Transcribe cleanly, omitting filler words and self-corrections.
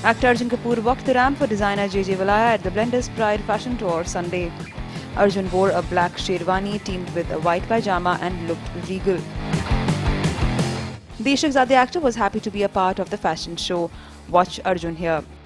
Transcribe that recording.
Actor Arjun Kapoor walked the ramp for designer JJ Valaya at the Blenders Pride Fashion Tour Sunday. Arjun wore a black sherwani teamed with a white pajama and looked regal. The Ishaqzaade actor was happy to be a part of the fashion show. Watch Arjun here.